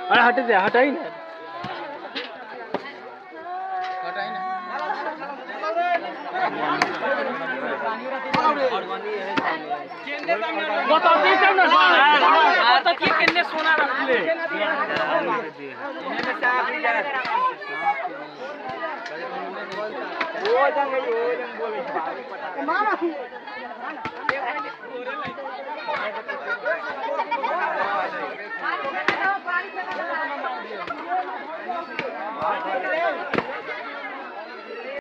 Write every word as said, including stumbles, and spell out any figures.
अरे हट दे हटाई ना हटाई ना बता दे तब ना बता के कितने सोना रख ले वो जंग वो जंग बोले मारा